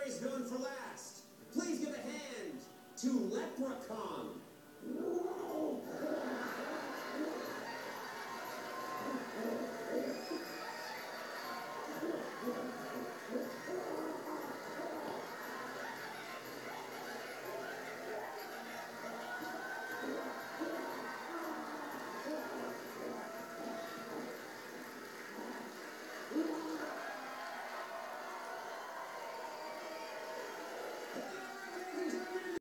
categories going for last. Please give a hand to Leprechaun.